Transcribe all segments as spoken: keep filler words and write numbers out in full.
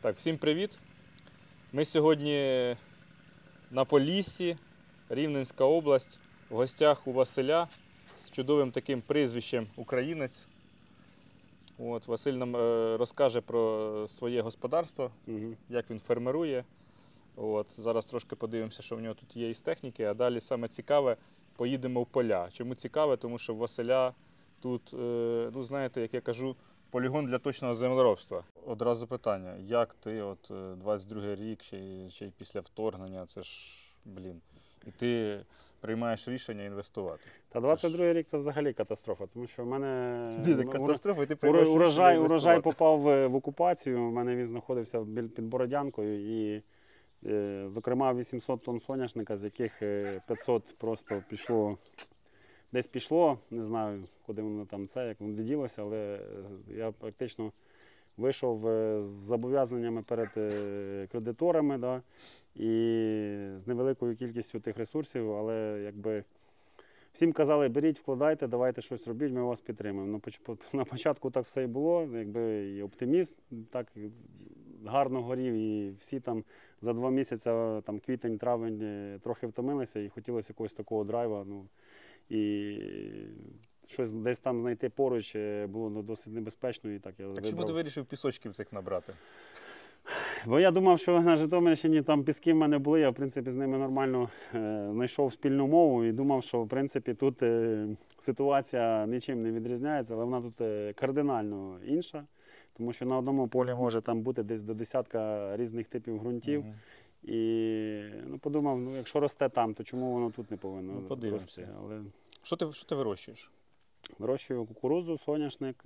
Так, всім привіт! Ми сьогодні на Поліссі, Рівненська область, в гостях у Василя з чудовим таким прізвищем «Українець». От, Василь нам е, розкаже про своє господарство, угу. як він фермерує. От, зараз трошки подивимося, що в нього тут є із техніки, а далі саме цікаве, поїдемо в поля. Чому цікаве? Тому що в Василя тут, е, ну знаєте, як я кажу, полігон для точного землеробства. Одразу питання, як ти, от двадцять другий рік, ще й, ще й після вторгнення, це ж, блін, і ти приймаєш рішення інвестувати? Та двадцять другий рік це взагалі катастрофа, тому що в мене Біда, катастрофа, і ти приймаєш урожай, рішення урожай попав в, в окупацію, у мене він знаходився під Бородянкою, і, е, зокрема, вісімсот тонн соняшника, з яких п'ятсот просто пішло. Десь пішло, не знаю, куди воно там це, як воно ділося, але я практично вийшов з зобов'язаннями перед кредиторами, да, і з невеликою кількістю тих ресурсів, але якби всім казали, беріть, вкладайте, давайте щось робіть, ми вас підтримуємо. На початку так все і було, якби і оптимізм так гарно горів, і всі там за два місяці, там квітень, травень, трохи втомилися і хотілося якогось такого драйва. Ну, і щось десь там знайти поруч було досить небезпечно. І так я так чому ти вирішив пісочків цих набрати? Бо я думав, що на Житомирщині там піски в мене були, я в принципі з ними нормально е, знайшов спільну мову і думав, що в принципі тут е, ситуація нічим не відрізняється, але вона тут е, кардинально інша. Тому що на одному полі може там бути десь до десятка різних типів ґрунтів. Угу. І ну, подумав, ну якщо росте там, то чому воно тут не повинно ну, рости? Але... Що ти, що ти вирощуєш? Вирощую кукурудзу, соняшник,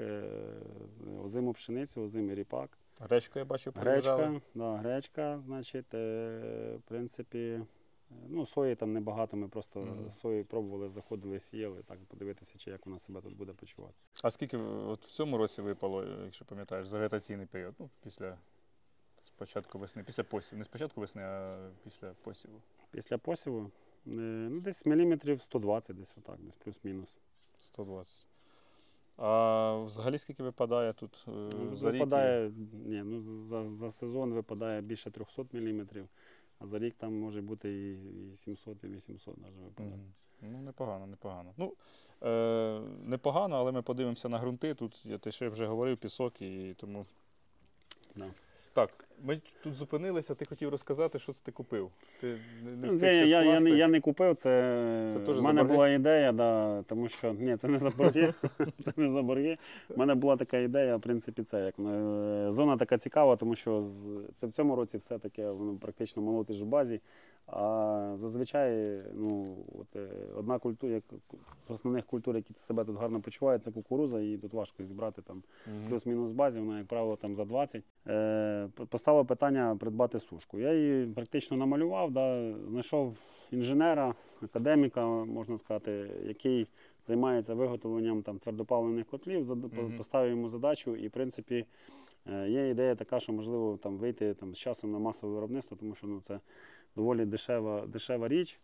озиму пшеницю, озимий ріпак. Гречка, я бачу, Гречка, да, гречка, значить, в принципі, ну, сої там небагато, ми просто mm. сої пробували, заходили, сіяли, так подивитися, чи як вона себе тут буде почувати. А скільки от в цьому році випало, якщо пам'ятаєш, за вегетаційний період, ну, після спочатку весни, після посіву, не спочатку весни, а після посіву? Після посіву? Ну, десь міліметрів сто двадцять, десь отак, десь плюс-мінус. сто двадцять. А взагалі скільки випадає тут ну, за випадає, рік? Ні, ну, за, за сезон випадає більше трьохсот міліметрів, а за рік там може бути і сімсот, і вісімсот навіть випадає. Mm. Ну, непогано, непогано. Ну, е, непогано, але ми подивимося на ґрунти. Тут, я те ще вже говорив, пісок, і тому... Да. Так, ми тут зупинилися, ти хотів розказати, що це ти купив. Ти не встиг я, я, я, не, я не купив, це, це в мене була ідея, да, тому що, ні, це не за борги, це не за борги. У мене була така ідея, в принципі, це, як зона така цікава, тому що це в цьому році все таке, воно практично молотиш в базі, а зазвичай, ну, от, одна культура, як з основних культур, які себе тут гарно почувають, це кукуруза, і тут важко зібрати там mm-hmm. плюс-мінус в базі, вона, як правило, там за двадцять. Е, Постало питання придбати сушку. Я її практично намалював, да, знайшов інженера, академіка, можна сказати, який займається виготовленням там твердопаливних котлів, mm-hmm. поставив йому задачу, і в принципі є ідея така, що можливо там вийти там з часом на масове виробництво, тому що ну, це доволі дешева, дешева річ.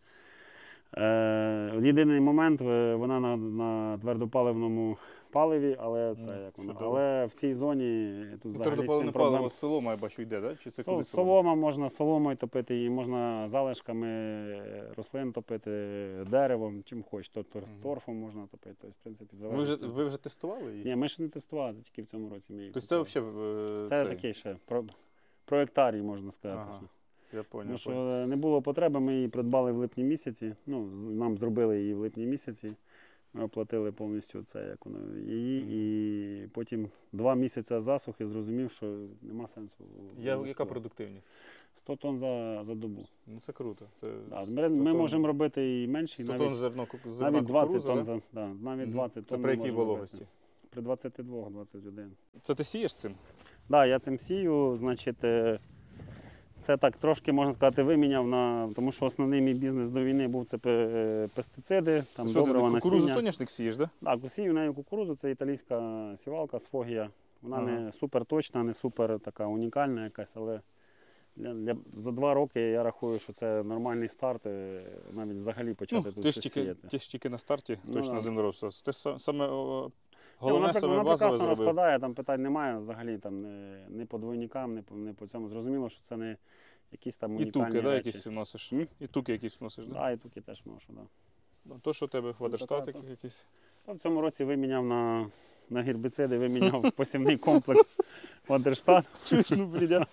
Е, єдиний момент, вона на, на твердопаливному паливі, але це mm, як вона. Але в цій зоні тут взагалі твердопаливне паливо з солома, я бачу, йде, да? Чи це Сол, солома, можна соломою топити, її можна залишками рослин топити, деревом, чим хочеш, тобто mm. торфом можна топити. Тобто, в принципі, ви, вже, ви вже тестували її? Ні, ми ще не тестували, це тільки в цьому році ми її Тобто це взагалі... Це цей... такий ще про, проєктарій, можна сказати. Ага. Я понял, Тому що не було потреби, ми її придбали в липні місяці, ну, нам зробили її в липні місяці, ми оплатили повністю це, як воно, її, і потім два місяці засухи зрозумів, що нема сенсу. Я, яка продуктивність? сто тонн за, за добу. Ну це круто. Це да, ми ми можемо робити і менше, сто тонн зерно, зерна навіть двадцять тонн, да? за, да, навіть угу. двадцять тонн. Це при якій вологості? При двадцяти двох - двадцять один. Це ти сієш цим? Так, да, я цим сію, значить, це так трошки, можна сказати, виміняв, на, тому що основний мій бізнес до війни був це пестициди, там це добрива, насіння. Кукурудзу соняшник сієш, так? Да? Так, сію нею кукурудзу, це італійська сівалка Сфогія. Вона ага. не супер точна, не супер така унікальна якась, але для, для, за два роки я рахую, що це нормальний старт, навіть взагалі почати ну, тут ти щось тільки, сіяти. Ти ж тільки на старті, ну, точно да. землеробство. Ти саме Головне вона, саме вона базове прекрасно зробив. розкладає, там питань немає взагалі там не, не по двойникам, не по, не по цьому. Зрозуміло, що це не якісь там І унікальні туки, да, речі. якісь вносиш? М? І туки якісь вносиш, Так, да? да, і туки теж ношу, да. Ну, то, що у тебе вадерштат та, та. якийсь? Та в цьому році виміняв на, на гербіциди, виміняв посівний комплекс Вадерштат. Чуєш, ну, блядь,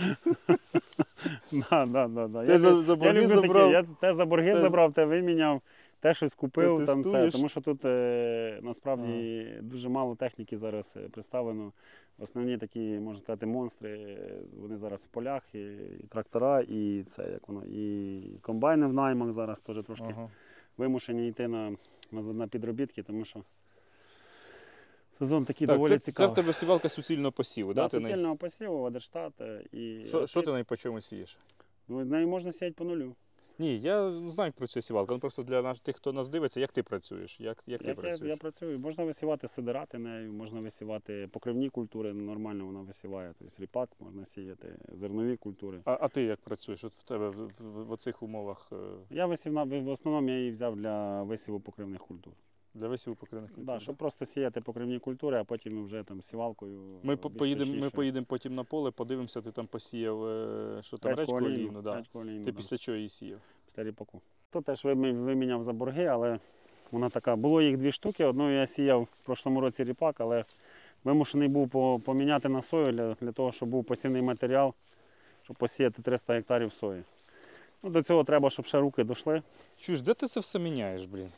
Да, да, да, да. Ти Я, за- лю- за я борги люблю забрав? такі, я те за борги Те- забрав, те виміняв, те щось купив, Те там це. тестуєш? Тому що тут е, насправді дуже мало техніки зараз е, представлено. Основні такі, можна сказати, монстри, е, вони зараз в полях, і, і трактора, і це як воно, і комбайни в наймах зараз теж трошки Ага. вимушені йти на, на, на підробітки, тому що сезон такий Так, доволі це, це цікавий. в тебе сівалка суцільного посіву, да? Да, Ти на- суцільного посіву, Вадерштат. е, І Що, що ти на по чому сієш? Ну, нею можна сіяти по нулю. Ні, я знаю, як працює сівалка. Ну, просто для наш, тих, хто нас дивиться, як ти працюєш? Як, як ти Як я, працюєш? я працюю, можна висівати сидирати нею, можна висівати покривні культури, нормально вона висіває. Тобто ріпак можна сіяти, зернові культури. А, а ти як працюєш? От в тебе в, в, в оцих умовах е, Я висів на в основному я її взяв для висіву покривних культур. для висіву покривних культур? Да, щоб просто сіяти покривні культури, а потім вже там сівалкою. Ми, по- більш поїдемо, ми точніше. поїдемо потім на поле, подивимося, ти там посіяв, е, що там, Речку речку олійну, олійну, да. речку олійну, Ти да. після чого її сіяв? Після ріпаку. То теж вимі- виміняв за борги, але вона така. Було їх дві штуки. Одну я сіяв в прошлому році ріпак, але вимушений був по- поміняти на сою для, для того, щоб був посівний матеріал, щоб посіяти триста гектарів сої. Ну, до цього треба, щоб ще руки дійшли. Чуєш, де ти це все міняєш, блін?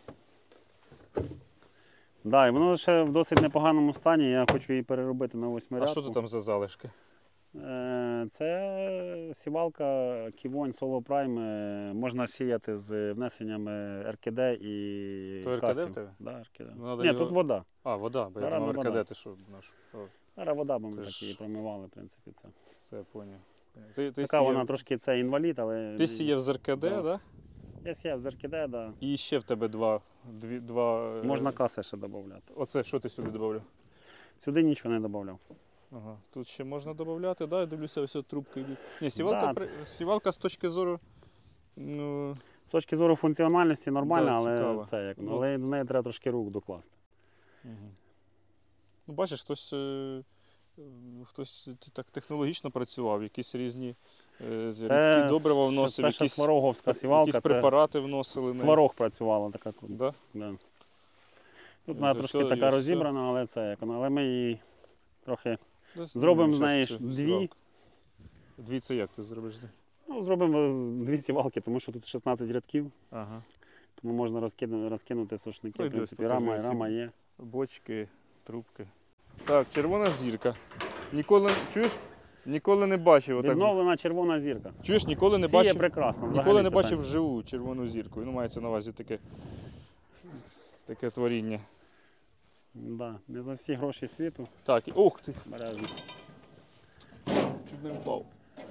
Да, і воно ще в досить непоганому стані. Я хочу її переробити на А восьмирядку. що ти там за залишки? Е, Це сівалка Ківонь Соло Прайм. е, Можна сіяти з внесенням ер ке де і То ер ке де касів. в тебе? Да, ер ке де. Ну, надо Ні, його- тут вода. А, вода, бо я Зараз думав, вода. ер ке де, ти що? Наш? О, Зараз вода, бо ми Це так ж- її промивали, в принципі, це. все, я поняв. Ти, ти, Така вона сіяв, трошки це інвалід, але. ти сіяв з ер ке де, Да. да? Я сіяв з ер ке де, да. І ще в тебе два. Дві, два е, Можна каси ще додати. Оце, що ти сюди додав? Сюди нічого не додавав. Ага. Тут ще можна додати, да? Я дивлюся, ось от трубки йдуть. Ні, сівалка, Да. при- сівалка з точки зору. Ну, З точки зору функціональності нормально, Да, але цікаво. це як. Ну. Але до неї треба трошки рук докласти. угу. Ну, бачиш, хтось, е, е, хтось так технологічно працював, якісь різні е, рідкі добрива вносив, Це ще якісь, свароговська сівалка. якісь Це препарати вносили. не? сварог працювала така тут. Да? Да. Тут І вона це трошки все, і така все. розібрана, але це як. вона- Але ми її трохи. Десь, Зробимо ну, з щас неї це ж дві. сівалка. Дві це як ти зробиш? Ну, зробимо дві сівалки, тому що тут шістнадцять рядків, Ага. тому можна розкинути, розкинути сушники. Ну, В йди, принципі, покажи рама, ці. рама є. Бочки, трубки. Так, червона зірка. Ніколи, чуєш? Ніколи не бачив. Отак. Відновлена червона зірка. Чуєш, ніколи не Сіє бачив. прекрасно. Ніколи взагалі не питань. бачив вживу червону зірку. Ну, мається на увазі таке, таке творіння. Да, не за всі гроші світу. Так, і ух ти! Бережно. Чуть не впав.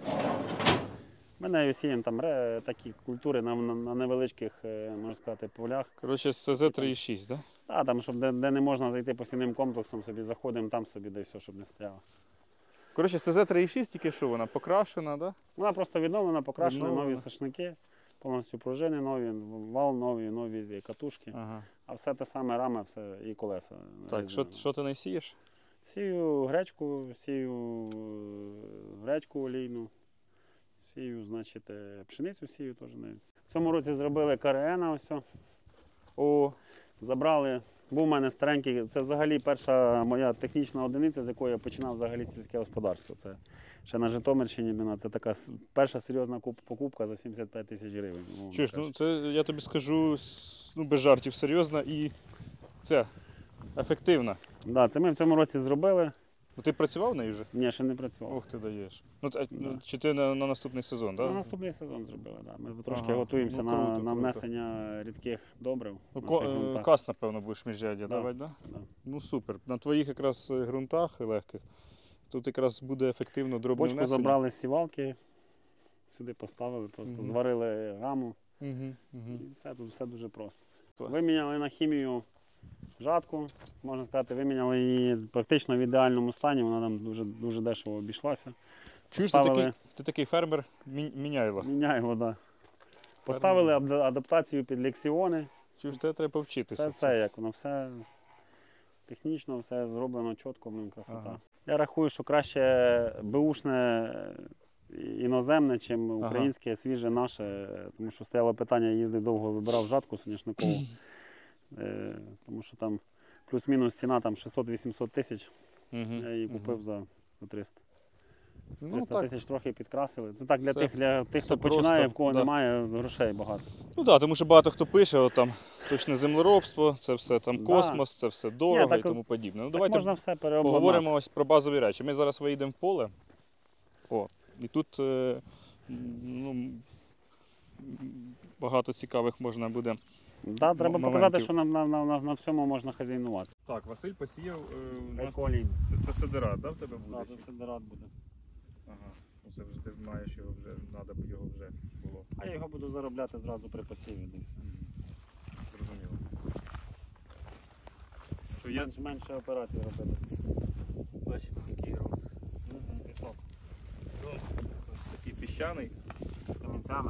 Ми нею сіємо там ре, такі культури на, на, на невеличких, е, можна сказати, полях. Коротше, ес зет три шість, так? Да? А, там, щоб де, де не можна зайти посівним комплексом, собі заходимо там собі, де все, щоб не стояло. Коротше, ес зет три шість, тільки що вона покрашена, да? Вона просто відновлена, покрашена, Відновлена. нові сошники, повністю пружини нові, вал нові, нові катушки. Ага. А все те саме рама, все і колеса. Так, що, що ти не сієш? Сію гречку, сію е, гречку олійну, сію, значить, е, пшеницю сію теж. нею. В цьому році зробили КРН, ось. о. О, Забрали. Був у мене старенький, це взагалі перша моя технічна одиниця, з якої я починав взагалі сільське господарство. Це ще на Житомирщині, блін, це така с- перша серйозна куп- покупка за сімдесят п'ять тисяч гривень. умовно чуєш, ну кажучи. це я тобі скажу с- ну, без жартів, серйозно і це ефективна. Да, це ми в цьому році зробили. Ну, ти працював нею вже? Ні, ще не працював. Ох, ти даєш. Ну, та- ну, Да. чи ти на, на наступний сезон, так? На Да? наступний сезон зробили, да. Ми трошки Ага, готуємося ну, на, круто, на круто. внесення рідких добрив. Ну, на ко- цих е, ґрунтах. кас, напевно, будеш міжряддя Да. давати, так? Да? Да. Ну супер. На твоїх якраз е, ґрунтах легких. Тут якраз буде ефективно дробне Бочку внесення. забрали з сівалки, сюди поставили, просто Мгм. зварили раму. Угу, угу. І все тут все дуже просто. Так. Виміняли на хімію жатку, можна сказати, виміняли її практично в ідеальному стані, вона нам дуже, дуже дешево обійшлася. Чуєш, ти Поставили- такий, ти такий фермер мі- міняйло. Міняє вода. Поставили абда- адаптацію під лексіони. Чуєш, тебе треба повчитися. Все це як воно, все. Технічно все зроблено чітко, блин, красота. Ага. Я рахую, що краще беушне іноземне, чим українське, свіже наше. Тому що стояло питання, їздив довго, вибирав жатку соняшникову. Е, тому що там плюс-мінус ціна там шістсот-вісімсот тисяч. Угу. Я її купив угу. за, за триста. Ну, триста тисяч трохи підкрасили. Це так для Все- тих, для тих, все хто починає, просто, в кого да. немає грошей багато. Ну так, да, тому що багато хто пише, от там точне землеробство, це все там Да. космос, це все дорого так і тому подібне. Ну Так давайте можна все переобладнати. поговоримо ось про базові речі. Ми зараз виїдемо в поле. О, і тут е, ну, м, багато цікавих можна буде. Да, треба моментів. показати, що на, на, на, на, на всьому можна хазяйнувати. Так, Василь посіяв. Е, у нас Еколій. це, це сидерат, да, в тебе буде? Да, це сидерат буде. Ага. Ну, це вже ти маєш його вже, треба б його вже було. А я його буду заробляти зразу при посіві. І все. Зрозуміло. Що я Менше, менше операцій робити. бачу такий ґрунт. Угу, пісок. Ґрунт ось такий піщаний. Камінцями.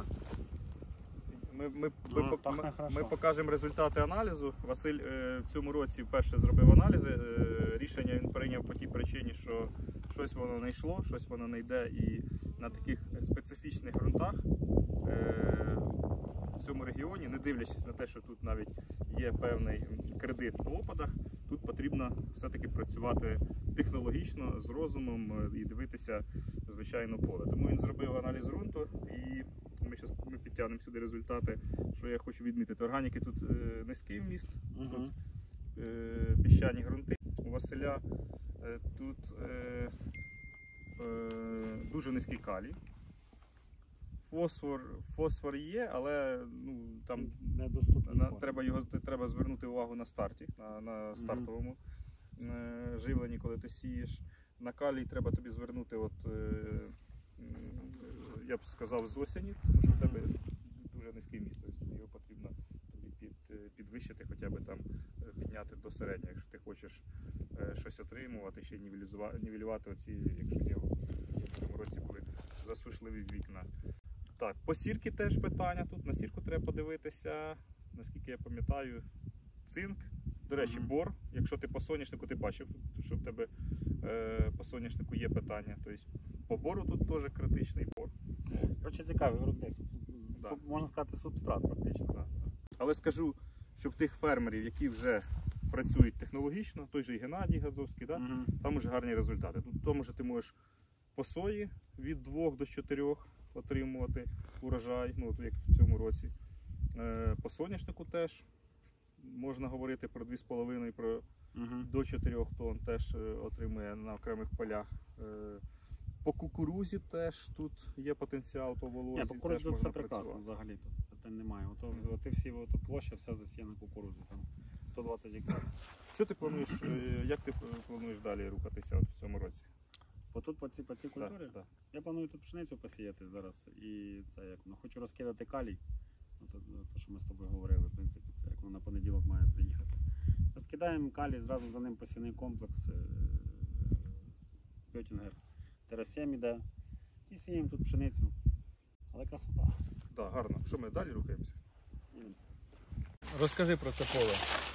Ми, ми, Ну, ми, пахне ми, хорошо. ми покажемо результати аналізу. Василь е, в цьому році вперше зробив аналізи. Е, рішення він прийняв по тій причині, що щось воно не йшло, щось воно не йде. І на таких специфічних ґрунтах е, в цьому регіоні, не дивлячись на те, що тут навіть є певний кредит по опадах, тут потрібно все-таки працювати технологічно, з розумом е, і дивитися, звичайно, поле. Тому він зробив аналіз ґрунту і ми зараз ми підтягнемо сюди результати, що я хочу відмітити. Органіки тут е, низький вміст, Угу. тут е, піщані ґрунти. У Василя е, тут е, е, дуже низький калій. Фосфор, фосфор є, але ну, там Недоступно. на, треба, його, треба звернути увагу на старті, на, на стартовому е, живленні, коли ти сієш. На калій треба тобі звернути, от, е, м, я б сказав, з осені, тому що в тебе дуже низький міст, тобто його потрібно тобі під, підвищити, хоча б там е, підняти до середнього, якщо ти хочеш е, щось отримувати, ще нівелізува- нівелювати оці, якщо є в цьому році були засушливі вікна. Так, по сірки теж питання тут. На сірку треба подивитися, наскільки я пам'ятаю, цинк. До речі, Мгм. бор. Якщо ти по соняшнику, ти бачив, що в тебе е, по соняшнику є питання. Тобто по бору тут теж критичний бор. Коротше, цікавий грудний. Да. Суп- Можна сказати, субстрат практично. Да, да. Але скажу, що в тих фермерів, які вже працюють технологічно, той же і Геннадій Гадзовський, да? Угу. Там уже гарні результати. Тут тому що ти можеш по сої від двох до чотирьох отримувати урожай, ну от як в цьому році. Е, По соняшнику теж можна говорити про дві з половиною, про Угу. до чотирьох тонн теж е, отримує на окремих полях. Е, По кукурузі теж тут є потенціал, по Ні, волосі по теж кукурудзі можна все прекрасно працювати. взагалі тут. Питань немає. Ото, оти всі ото площа вся засіяна кукурудзою. Там сто двадцять гектарів. Що ти плануєш, е, як ти е, плануєш далі рухатися от в цьому році? Отут по цій, по цій Да, культурі да. я планую тут пшеницю посіяти зараз. І це як ну, хочу розкидати калій. Ну, то, то, що ми з тобою говорили, в принципі, це як воно на понеділок має приїхати. Розкидаємо калій, зразу за ним посівний комплекс Пьотінгер Терасем іде. І сіємо тут пшеницю. Але красота. Да, гарно. Що ми далі рухаємося? Їдемо. Розкажи про це поле.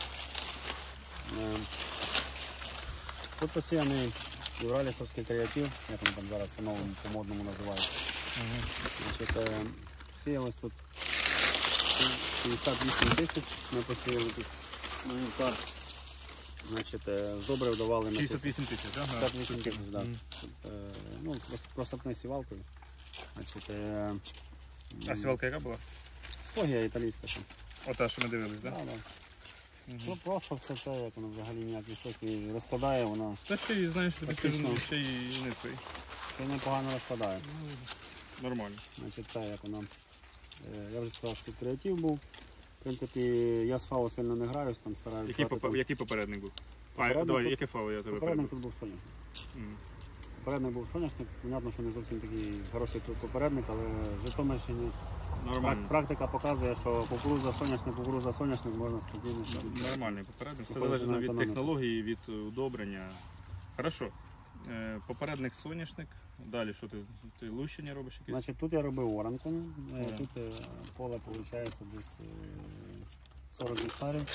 Е, Тут посіяний євралісовський креатив, як він там зараз по-новому, по-модному називають. Значить, е, сіялось тут п'ятдесят вісім тисяч, ми посіяли тут на гектар. Значить, е, з добрив давали на шістдесят вісім тисяч, так? п'ятдесят вісім тисяч, да. Е, ну, прос- просапною сівалкою. Значить, е, А сівалка яка була? Стогія італійська. там. Ота, що ми дивились, Да, так? да. Ну, просто все це, як воно взагалі ніяких соків розкладає, вона Та ще й, знаєш, тобі Фактично. скажу, ще й не цей. це непогано розкладає. Ну, нормально. Значить, це як вона. е, Я вже сказав, що тут креатив був. В принципі, я з фау сильно не граюсь, там стараюсь. Який, грати попе- там. який попередник був? А, Попередник давай, тут- яке фаво я тебе Попередник перебив? тут був соняшник. Мгм. Попередник був соняшник, понятно, що не зовсім такий хороший тут попередник, але в Житомирщині Нормально. прак- практика показує, що кукурудза соняшник, кукурудза соняшник можна спокійно ставити. Нормальний попередник. Все Виходить залежно на від економіку. технології, від удобрення. Хорошо. Е, Попередник соняшник. Далі що ти? Ти лущення робиш якесь? Значить, тут я робив оранку. Е, Ага. Тут е, поле виходить десь е, сорок гектарів.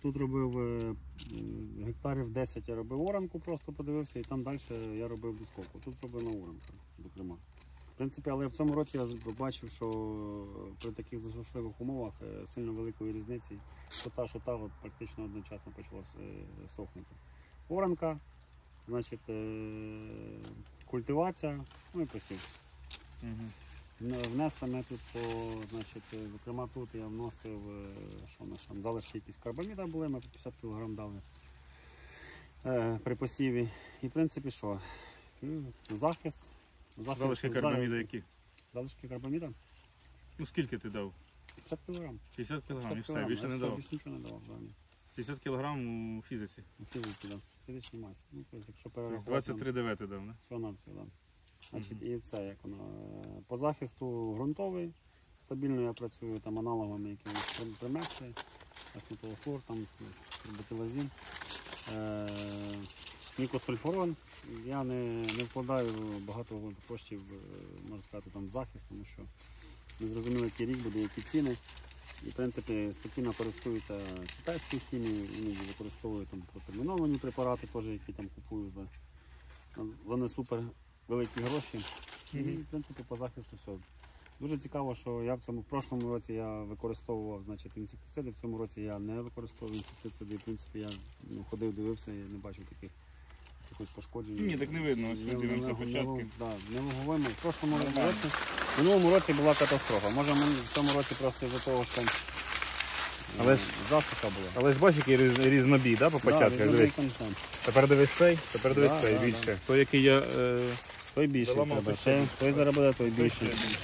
тут робив е, гектарів десять, я робив оранку, просто подивився, і там далі я робив дисковку. Тут робив оранку, зокрема. В принципі, але в цьому році я бачив, що при таких засушливих умовах е, сильно великої різниці, що та, що та, от, практично одночасно почало е, сохнути. Оранка, значить, е, культивація, ну і посів. Угу. Внесли ми тут, по, значить, зокрема тут я вносив, що у нас там, залишки якісь карбаміда були, ми по п'ятдесят кілограм дали е, при посіві. І в принципі що? Захист. захист Залишки карбаміда які? Залишки карбаміда? Ну скільки ти дав? п'ятдесят кілограм. п'ятдесят кілограм і все, більше не давав? Більше нічого не давав. п'ятдесят кілограм у фізиці? У фізиці, так. Фізичній масі. Ну, тобто, якщо Тобто перерахувати... двадцять три дев'ять ти дав, не? Всього на все, так. Значить, і це, як воно, по захисту ґрунтовий, стабільно я працюю там аналогами якимось примекси, асметолофлор, там бетилазин, е, нікосульфурон. Я не, не вкладаю багато коштів, можна сказати, там в захист, тому що не зрозуміло, який рік буде, які ціни. І в принципі спокійно користуюся китайською хімією, іноді використовую там протерміновані препарати, теж, які там купую за, за не супер великі гроші. І в принципі по захисту все. Дуже цікаво, що я в цьому в прошлому році я використовував, значить, інсектициди, в цьому році я не використовував інсектициди. В принципі, я ну, ходив, дивився і не бачив таких якихось пошкоджень. Ні, так не видно, ось ми дивимося початки. Так, не вуговими. В прошлому році, в минулому році була катастрофа. Може в цьому році просто із-за того, що Але ж, засуха була. але ж бачиш, який різ- різнобій, да, по початках? Да, Дивись. контент. Тепер дивись цей, тепер дивись Да, цей, да, більше. да. Той, який я... Е... Той більший Заламав треба. ще Той, більше. той зараз буде, той більший. ще більше.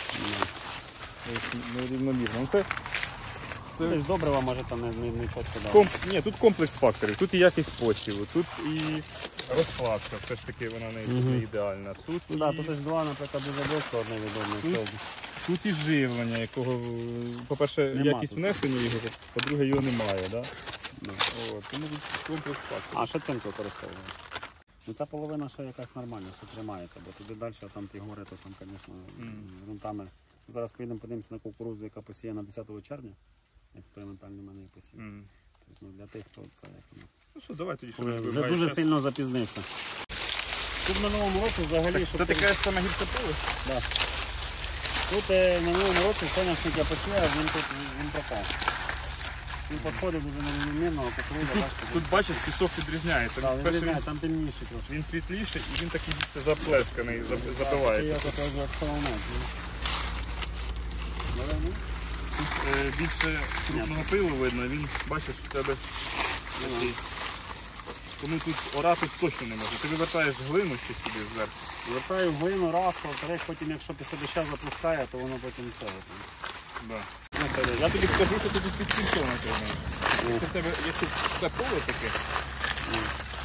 Не рівномірно. Ну, це, Це ж добрива може там не, не, не чітко дати. комп... Ні, тут комплекс факторів. Тут і якість почву, тут і розкладка, все ж таки вона не Мгм. ідеальна. Тут, Ну, да, і... тут ось два, наприклад, дуже близько одне відомо. Тут- тут і живлення, якого, по-перше, Нема якість тут. внесення його, по-друге, його немає. Да? Ну. От, тому тут комплекс факторів. А що цинк використовує? Ну ця половина ще якась нормальна, що тримається, бо туди далі, а там ті гори, то там, звісно, Мгм. ґрунтами. Зараз поїдемо подивимося на кукурудзу, яка посіяна десятого червня. Експериментальний в мене є посів. М. Тобто, ну, для тих, хто це як воно. Ну що, давай тоді, що Вже, ж вже вибираєш дуже час. сильно запізнився. Тут в минулому році взагалі, Так, щоб це ти- таке саме гірце поле? Да. Тут е, в минулому році соняшник я посіяв, він тут він пропав. Він підходить дуже нерівномірно, а кукурудза, бачите, Тут бачиш, пісок відрізняється. да, Він, він перший, різняє, він, там темніше трошки. він світліший і він такий заплесканий, зап- забивається. Я такий вже соломець. Тут е, більше крупного пилу видно, він бачиш в тебе такий. Тому тут орати точно не може. Ти вивертаєш глину ще сюди зверху. Вертаю в глину раз, во-вторых, потім якщо після доща запускає, то воно потім це. Да. Я тобі скажу, що ти тут під кінцом отримаєш. Ну. Якщо в тебе, якщо це поле таке, Ну.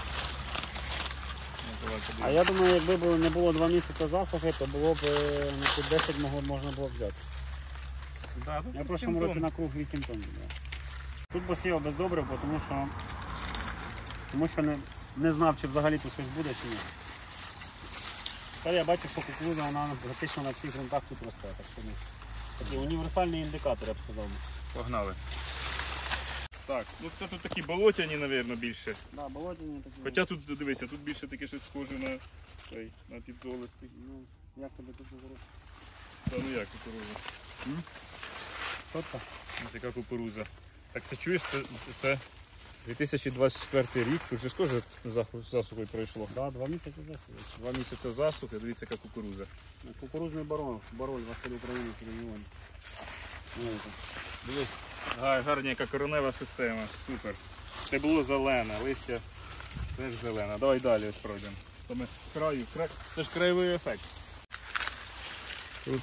ну, давай А подивимось. я думаю, якби було- не було два місяці засухи, то було б е, на під десять могло, можна було б взяти. Да, тут Я в під прошлому кінцом. році на круг вісім тонн брав. Тут посіяв без добрив, бо тому що, тому що не, не знав, чи взагалі тут щось буде, чи ні. Тепер я бачу, що кукурудза вона практично на всіх ґрунтах тут росте. Так що, ну, такий універсальний індикатор, я б сказав. Погнали. Так, ну це тут такі болотяні, мабуть, більше. Да, болотяні такі. Хоча тут, дивися, тут більше таке щось схоже на, цей, на підзолистий. Ну, як тобі тут зараз? Та ну як кукуруза? Що це? Ось яка кукуруза. Так це чуєш, це, це дві тисячі двадцять четвертий рік, тут же ж теж заху- засухою пройшло. Да, два місяці засіяли. Два місяці засухи, дивіться, яка кукуруза. Кукурузний барон, бароль Василь України регіоні. Дивись, га- гарна яка коренева система, супер. Це було зелене, листя теж зелене. Давай далі ось пройдемо. То ми з краю, кра... Це ж краєвий ефект. Тут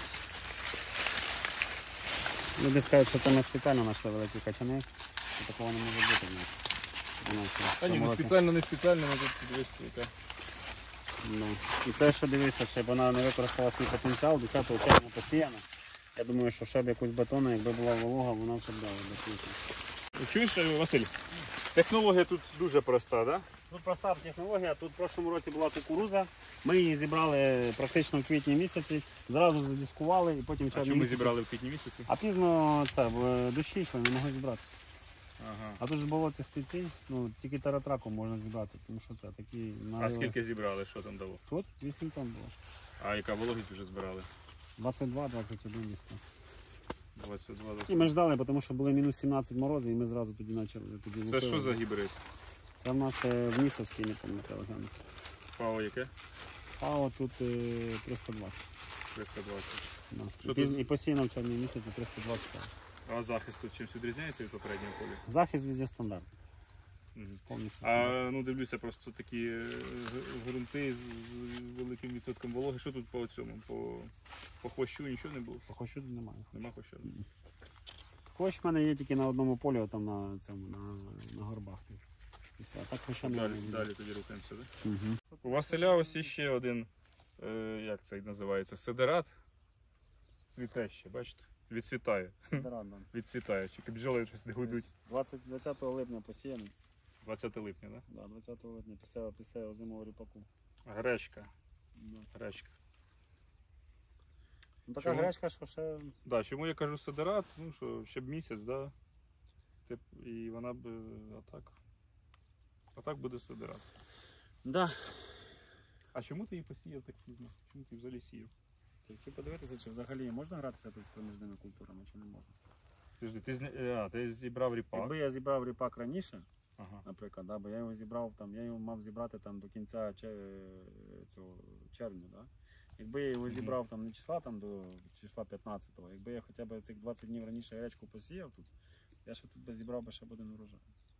Люди скажуть, що це ми спеціально знайшли великі качани. Що такого не може бути. в нас. У нас в Та ні, цьому ну році. спеціально, не спеціально, але тут дивись, яка. Ну, і те, що дивися, щоб вона не використала свій потенціал, десятого червня посіяна. Я думаю, що ще б якусь бетону, якби була волога, вона вже б дала до Чуєш, Василь? Технологія тут дуже проста, так? Да? Тут проста технологія, тут в прошлому році була кукуруза. Ми її зібрали практично в квітні місяці, зразу задискували і потім А червні чому ми місяці. зібрали в квітні місяці? А пізно це, в дощі йшли, не могли зібрати. Ага. А тут ж болотисті ці, ну тільки таратраком можна зібрати, тому що це такі на... А скільки зібрали, що там дало? Тут вісім тонн було. А яка вологість вже збирали? двадцять два двадцять один десь там. двадцять два І двадцять. ми ждали, тому що були мінус сімнадцять морози, і ми зразу тоді почали. Тоді Це лупили. що за гібрид? Це в нас е, в Нісовській, не пам'ятаю. Ген. Пао яке? А от тут е, триста двадцять. триста двадцять. Да. Що І, піз- тут? і постійно в червні місяці триста двадцять. А захист тут чимось відрізняється від попереднього полі? Захист везде стандарт. Мгм. Повністю. А ну дивлюся, просто такі е, г- ґрунти з з великим відсотком вологи. Що тут по цьому? По, по хвощу нічого не було? Похощу немає. Нема хвоща? Хвощ в мене є тільки на одному полі, там на цьому, на, на горбах. І все. А так хвоща Далі, немає. далі тоді рухаємося, так? Угу. У Василя ось іще один, е, як це називається, сидерат. Цвіте ще, бачите? Відцвітає. Відцвітає. Чи бджоли щось не гудуть. двадцятого липня посіяний. двадцяте липня, так? Да, двадцятого липня після, після зимового ріпаку. Да? Гречка. Да. Гречка. Ну, така Чому? гречка, що ще Да, чому я кажу сидерат? Ну що, ще б місяць, да? Тип, і вона б е, отак. Отак буде сидерат. да. А чому ти її посіяв так пізно? Чому ти взагалі сіяв? Хотів подивитися, чи взагалі можна гратися тут з проміжними культурами, чи не можна. Підожди, ти, зня... а, ти зібрав ріпак. Якби я зібрав ріпак раніше, Ага. наприклад, да, бо я його зібрав там, я його мав зібрати там до кінця чер... цього червня. Да? Якби я його зібрав там не числа там до числа п'ятнадцятого, якби я хоча б цих двадцять днів раніше гречку посіяв тут, я ще тут би зібрав би ще б один урожай.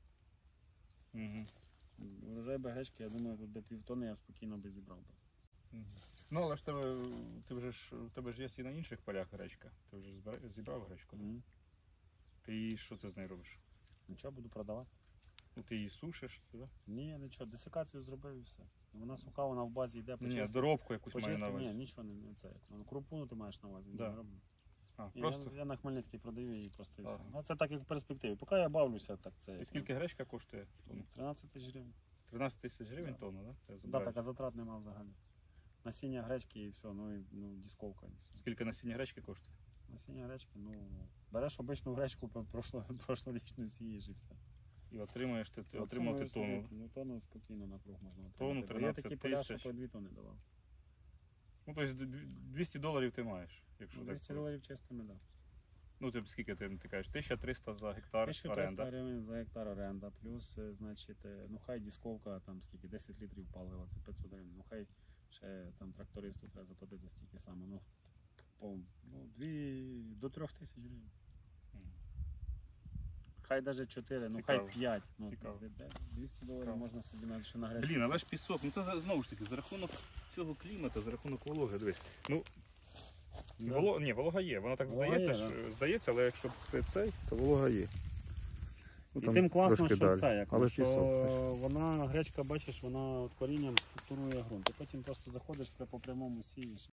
Угу. Урожай би гречки, я думаю, тут би півтони я спокійно би зібрав би. Угу. Ну, але ж тебе, ти вже ж, у тебе ж є і на інших полях гречка. Ти вже збира... зібрав гречку. Mm-hmm. Ти її, що ти з нею робиш? Нічого, буду продавати. Ну, ти її сушиш, туди? Ні, нічого, десикацію зробив і все. Вона суха, вона в базі йде, Ні, почистив. доробку якусь маю на Почистив, ні, увазі. нічого не, не це. Ну, крупу ну, ти маєш на увазі, Да. не роблю. А, Ні, просто? Я, я на Хмельницький продаю її просто і все. Ага. Ну, це так як в перспективі. Поки я бавлюся, так це. І як, скільки гречка коштує? ну, тринадцять тисяч гривень. тринадцять тисяч гривень Да. тонна, так? Да? Да, так, а затрат нема взагалі. Насіння гречки і все, ну і ну, дисковка. І все. Скільки насіння гречки коштує? Насіння гречки, ну, береш обичну гречку, прошло, прошлорічну сієш і все. І отримаєш ти, ти От отримав ти саме тонну. собі, Ну, тонну спокійно на круг можна отримати. Тонну Бо є тринадцять такі поля, що тисяч. по дві тонни давав. Ну, тобто двісті доларів ти маєш, якщо Ну, так. двісті сказати. доларів чистими, так. Да. Ну, ти скільки ти, ти кажеш? тисяча триста за гектар тисяча триста оренда. гривень за гектар оренда, плюс, е, значить, е, ну хай дисковка, там скільки, десять літрів палива, це п'ятсот гривень. Ну хай ще там трактористу треба заплатити стільки саме. Ну, по, ну дві, до трьох тисяч гривень. Мгм. Хай навіть чотири, ну Цікаво. хай п'ять. Ну, Цікаво. де- де двісті доларів Цікаво. можна собі на, ще на гречку. Блін, але ж пісок, ну це за- знову ж таки, за рахунок цього клімату, за рахунок вологи, дивись. Ну, Да. воло... Ні, волога є, вона так Волога здається, є, що... здається, але якщо ти цей, то волога є. Ну, І там тим класно, трошки що далі. це, як, Але що пісок. вона, гречка, бачиш, вона от корінням структурує ґрунт. Ти потім просто заходиш при- по прямому сієш.